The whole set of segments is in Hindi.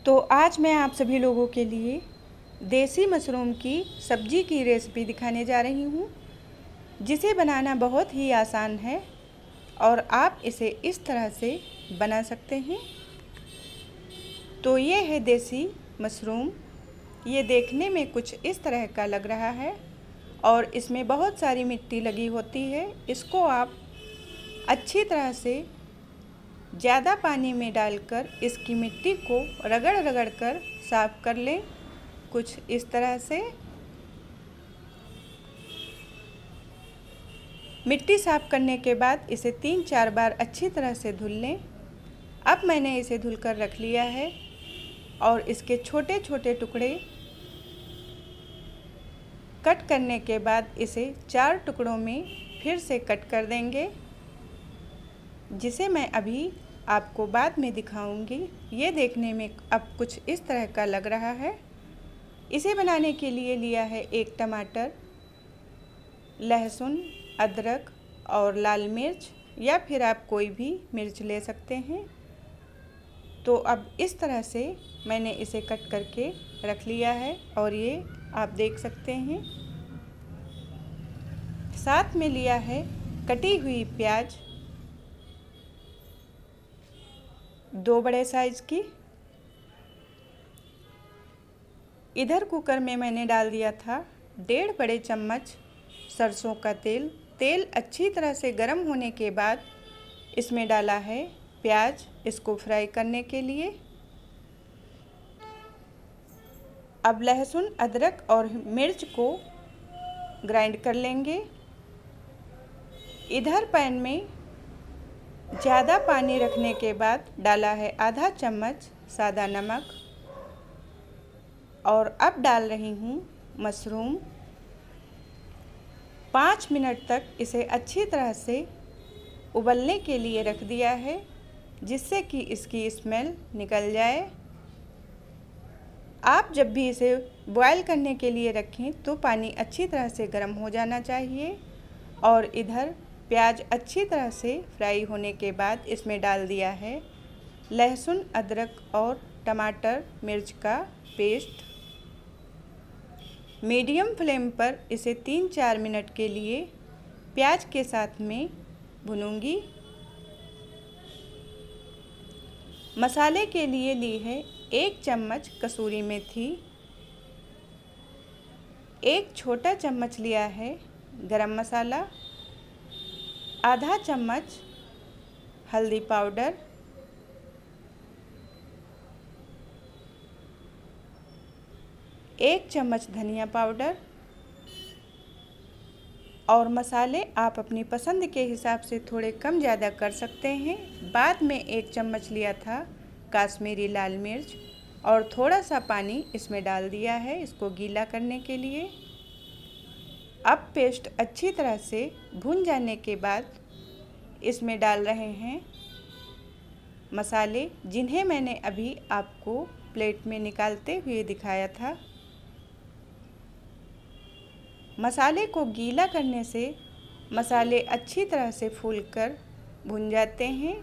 तो आज मैं आप सभी लोगों के लिए देसी मशरूम की सब्जी की रेसिपी दिखाने जा रही हूँ, जिसे बनाना बहुत ही आसान है और आप इसे इस तरह से बना सकते हैं। तो ये है देसी मशरूम। ये देखने में कुछ इस तरह का लग रहा है और इसमें बहुत सारी मिट्टी लगी होती है। इसको आप अच्छी तरह से ज़्यादा पानी में डालकर इसकी मिट्टी को रगड़ रगड़ कर साफ़ कर लें, कुछ इस तरह से। मिट्टी साफ़ करने के बाद इसे 3-4 बार अच्छी तरह से धुल लें। अब मैंने इसे धुलकर रख लिया है और इसके छोटे छोटे टुकड़े कट करने के बाद इसे 4 टुकड़ों में फिर से कट कर देंगे, जिसे मैं अभी आपको बाद में दिखाऊंगी। ये देखने में अब कुछ इस तरह का लग रहा है। इसे बनाने के लिए लिया है 1 टमाटर, लहसुन, अदरक और लाल मिर्च, या फिर आप कोई भी मिर्च ले सकते हैं। तो अब इस तरह से मैंने इसे कट करके रख लिया है और ये आप देख सकते हैं। साथ में लिया है कटी हुई प्याज 2 बड़े साइज़ की। इधर कुकर में मैंने डाल दिया था 1.5 बड़े चम्मच सरसों का तेल। तेल अच्छी तरह से गर्म होने के बाद इसमें डाला है प्याज, इसको फ्राई करने के लिए। अब लहसुन, अदरक और मिर्च को ग्राइंड कर लेंगे। इधर पैन में ज़्यादा पानी रखने के बाद डाला है आधा चम्मच सादा नमक और अब डाल रही हूँ मशरूम। 5 मिनट तक इसे अच्छी तरह से उबलने के लिए रख दिया है, जिससे कि इसकी स्मेल निकल जाए। आप जब भी इसे बॉयल करने के लिए रखें तो पानी अच्छी तरह से गर्म हो जाना चाहिए। और इधर प्याज अच्छी तरह से फ्राई होने के बाद इसमें डाल दिया है लहसुन, अदरक और टमाटर मिर्च का पेस्ट। मीडियम फ्लेम पर इसे 3-4 मिनट के लिए प्याज के साथ में भूनूंगी। मसाले के लिए ली है 1 चम्मच कसूरी मेथी, 1 छोटा चम्मच लिया है गरम मसाला, आधा चम्मच हल्दी पाउडर, 1 चम्मच धनिया पाउडर। और मसाले आप अपनी पसंद के हिसाब से थोड़े कम ज़्यादा कर सकते हैं। बाद में 1 चम्मच लिया था काश्मीरी लाल मिर्च और थोड़ा सा पानी इसमें डाल दिया है इसको गीला करने के लिए। अब पेस्ट अच्छी तरह से भून जाने के बाद इसमें डाल रहे हैं मसाले, जिन्हें मैंने अभी आपको प्लेट में निकालते हुए दिखाया था। मसाले को गीला करने से मसाले अच्छी तरह से फूलकर भुन जाते हैं।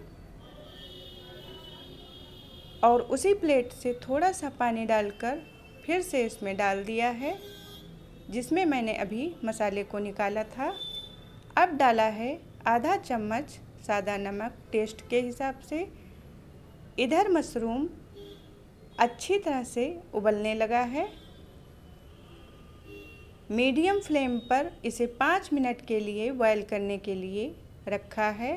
और उसी प्लेट से थोड़ा सा पानी डालकर फिर से इसमें डाल दिया है, जिसमें मैंने अभी मसाले को निकाला था। अब डाला है आधा चम्मच सादा नमक टेस्ट के हिसाब से। इधर मशरूम अच्छी तरह से उबलने लगा है। मीडियम फ्लेम पर इसे 5 मिनट के लिए बॉयल करने के लिए रखा है।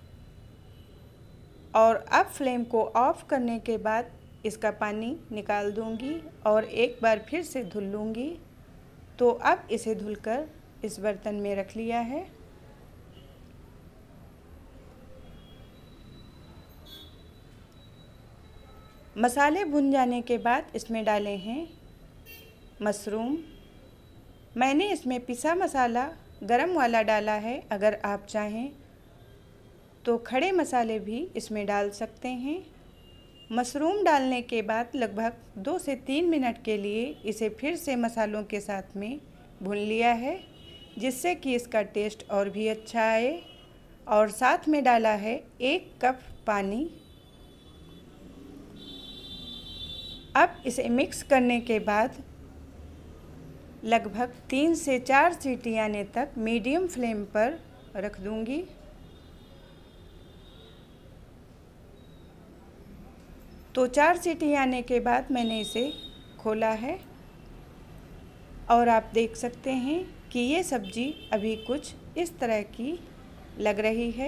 और अब फ्लेम को ऑफ करने के बाद इसका पानी निकाल दूंगी और एक बार फिर से धुल लूँगी। तो अब इसे धुलकर इस बर्तन में रख लिया है। मसाले भुन जाने के बाद इसमें डाले हैं मशरूम। मैंने इसमें पिसा मसाला गरम वाला डाला है। अगर आप चाहें तो खड़े मसाले भी इसमें डाल सकते हैं। मशरूम डालने के बाद लगभग 2 से 3 मिनट के लिए इसे फिर से मसालों के साथ में भून लिया है, जिससे कि इसका टेस्ट और भी अच्छा आए। और साथ में डाला है 1 कप पानी। अब इसे मिक्स करने के बाद लगभग 3 से 4 सीटी आने तक मीडियम फ्लेम पर रख दूंगी। तो 4 सीटी आने के बाद मैंने इसे खोला है और आप देख सकते हैं कि ये सब्ज़ी अभी कुछ इस तरह की लग रही है।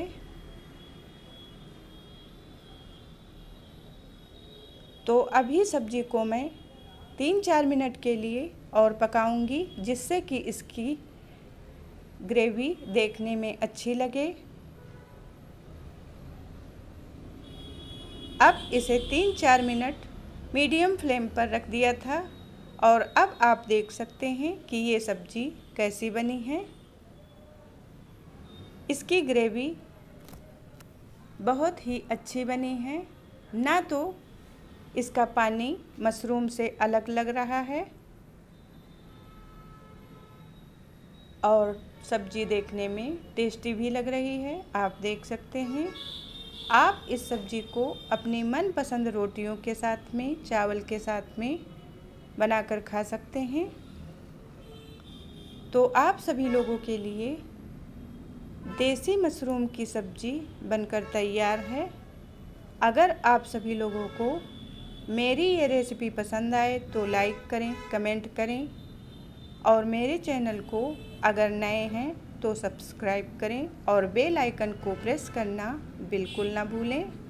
तो अभी सब्ज़ी को मैं 3-4 मिनट के लिए और पकाऊंगी, जिससे कि इसकी ग्रेवी देखने में अच्छी लगे। अब इसे 3-4 मिनट मीडियम फ्लेम पर रख दिया था और अब आप देख सकते हैं कि ये सब्ज़ी कैसी बनी है। इसकी ग्रेवी बहुत ही अच्छी बनी है, ना तो इसका पानी मशरूम से अलग लग रहा है और सब्ज़ी देखने में टेस्टी भी लग रही है। आप देख सकते हैं। आप इस सब्ज़ी को अपनी मनपसंद रोटियों के साथ में, चावल के साथ में बनाकर खा सकते हैं। तो आप सभी लोगों के लिए देसी मशरूम की सब्ज़ी बनकर तैयार है। अगर आप सभी लोगों को मेरी ये रेसिपी पसंद आए तो लाइक करें, कमेंट करें और मेरे चैनल को अगर नए हैं तो सब्सक्राइब करें और बेल आइकन को प्रेस करना बिल्कुल ना भूलें।